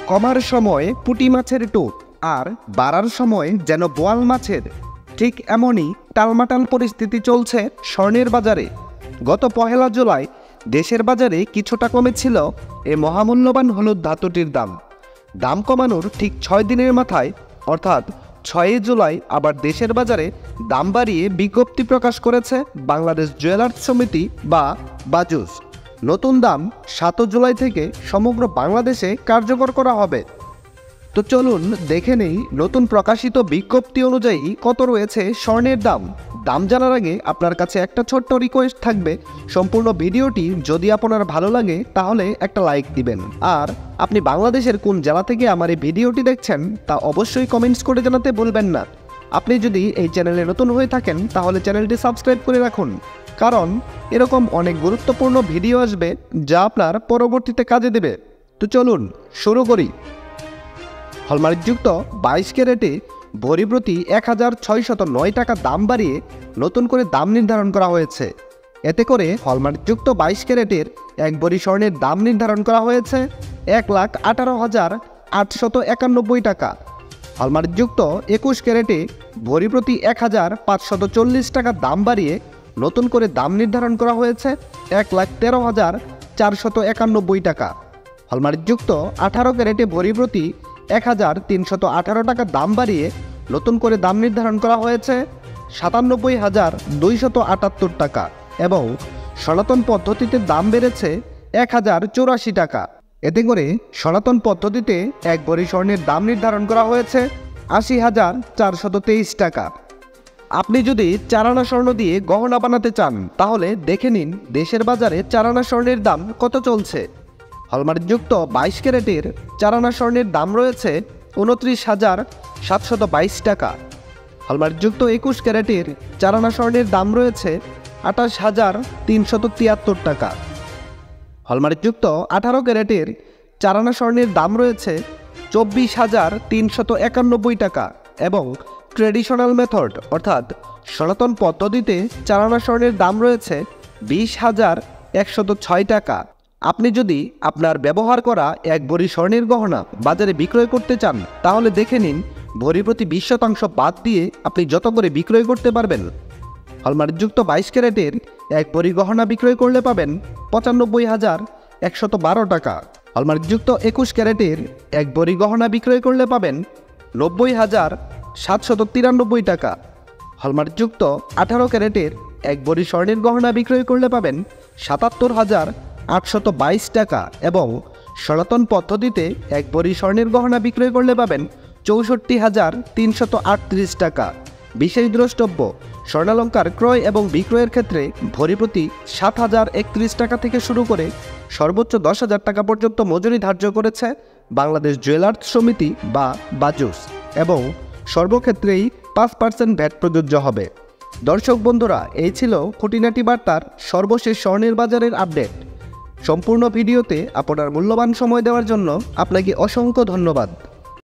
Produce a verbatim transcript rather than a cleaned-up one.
কমার সময় পুঁটি মাছের টোপ আর বাড়ার সময় যেন বোয়াল মাছের, ঠিক এমনই টালমাটাল পরিস্থিতি চলছে স্বর্ণের বাজারে। গত পহেলা জুলাই দেশের বাজারে কিছুটা কমেছিল এ মহামূল্যবান হলুদ ধাতুটির দাম। দাম কমানোর ঠিক ছয় দিনের মাথায় অর্থাৎ ছয়ই জুলাই আবার দেশের বাজারে দাম বাড়িয়ে বিজ্ঞপ্তি প্রকাশ করেছে বাংলাদেশ জুয়েলার্স সমিতি বা বাজুস। নতুন দাম সাত জুলাই থেকে সমগ্র বাংলাদেশে কার্যকর করা হবে। তো চলুন দেখে নেই নতুন প্রকাশিত বিজ্ঞপ্তি অনুযায়ী কত রয়েছে স্বর্ণের দাম। দাম জানার আগে আপনার কাছে একটা ছোট্ট রিকোয়েস্ট থাকবে, সম্পূর্ণ ভিডিওটি যদি আপনার ভালো লাগে তাহলে একটা লাইক দিবেন। আর আপনি বাংলাদেশের কোন জেলা থেকে আমার এই ভিডিওটি দেখছেন তা অবশ্যই কমেন্টস করে জানাতে ভুলবেন না। আপনি যদি এই চ্যানেলে নতুন হয়ে থাকেন তাহলে চ্যানেলটি সাবস্ক্রাইব করে রাখুন, কারণ এরকম অনেক গুরুত্বপূর্ণ ভিডিও আসবে যা আপনার পরবর্তীতে কাজে দেবে। তো চলুন শুরু করি। হলমার্কযুক্ত বাইশ ক্যারেটে ভরি প্রতি এক হাজার ছয়শত নয় টাকা দাম বাড়িয়ে নতুন করে দাম নির্ধারণ করা হয়েছে। এতে করে হলমার্কযুক্ত বাইশ ক্যারেটের এক ভরি স্বর্ণের দাম নির্ধারণ করা হয়েছে এক লাখ আঠারো হাজার আটশত একানব্বই টাকা। হলমার্কযুক্ত একুশ ক্যারেটে ভরি প্রতি এক হাজার পাঁচশত চল্লিশ টাকা দাম বাড়িয়ে নতুন করে দাম নির্ধারণ করা হয়েছে এক লাখ তেরো হাজার চারশত একানব্বই টাকা। হলমার্কযুক্ত আঠারো ক্যারেটে ভরি প্রতি এক হাজার তিনশত আঠারো টাকা দাম বাড়িয়ে নতুন করে দাম নির্ধারণ করা হয়েছে সাতানব্বই হাজার দুইশত আটাত্তর টাকা এবং সনাতন পদ্ধতিতে দাম বেড়েছে এক হাজার চৌরাশি টাকা। এতে করে সনাতন পদ্ধতিতে এক ভরি স্বর্ণের দাম নির্ধারণ করা হয়েছে আশি হাজার চারশত তেইশ টাকা। আপনি যদি চার আনা স্বর্ণ দিয়ে গহনা বানাতে চান তাহলে দেখে নিন দেশের বাজারে চার আনা স্বর্ণের দাম কত চলছে। হলমার্কযুক্ত বাইশ ক্যারেটের চার আনা স্বর্ণের দাম রয়েছে উনত্রিশ হাজার সাতশত বাইশ টাকা। হলমার্কযুক্ত একুশ ক্যারেটের চার আনা স্বর্ণের দাম রয়েছে আঠাশ হাজার তিনশত তিয়াত্তর টাকা। হলমার্কযুক্ত আঠারো ক্যারেটের চার আনা স্বর্ণের দাম রয়েছে চব্বিশ হাজার তিনশত একানব্বই টাকা এবং ট্রেডিশনাল মেথড অর্থাৎ সনাতন পদ্ধতিতে চার আনা স্বর্ণের দাম রয়েছে বিশ হাজার একশত ছয় টাকা। আপনি যদি আপনার ব্যবহার করা এক ভরি স্বর্ণের গহনা বাজারে বিক্রয় করতে চান তাহলে দেখে নিন ভরি প্রতি বিশ শতাংশ বাদ দিয়ে আপনি যত করে বিক্রয় করতে পারবেন। হলমার্কযুক্ত বাইশ ক্যারেটের এক ভরি গহনা বিক্রয় করলে পাবেন পঁচানব্বই হাজার একশত বারো টাকা। হলমার্কযুক্ত একুশ ক্যারেটের এক ভরি গহনা বিক্রয় করলে পাবেন নব্বই হাজার সাতশত তিরানব্বই টাকা। হলমার্কযুক্ত আঠারো ক্যারেটের এক ভরি স্বর্ণের গহনা বিক্রয় করলে পাবেন সাতাত্তর হাজার আটশত বাইশ টাকা এবং সনাতন পদ্ধতিতে এক ভরি স্বর্ণের গহনা বিক্রয় করলে পাবেন চৌষট্টি হাজার তিনশত আটত্রিশ টাকা। বিশেষ দ্রষ্টব্য, স্বর্ণালঙ্কার ক্রয় এবং বিক্রয়ের ক্ষেত্রে ভরি প্রতি সাত হাজার একত্রিশ টাকা থেকে শুরু করে সর্বোচ্চ দশ হাজার টাকা পর্যন্ত মজুরি ধার্য করেছে বাংলাদেশ জুয়েলার্স সমিতি বা বাজুস এবং সর্বক্ষেত্রেই পাঁচ পার্সেন্ট ভ্যাট প্রযোজ্য হবে। দর্শক বন্ধুরা, এই ছিল খুঁটিনাটি বার্তার সর্বশেষ স্বর্ণের বাজারের আপডেট। সম্পূর্ণ ভিডিওতে আপনার মূল্যবান সময় দেওয়ার জন্য আপনাকে অসংখ্য ধন্যবাদ।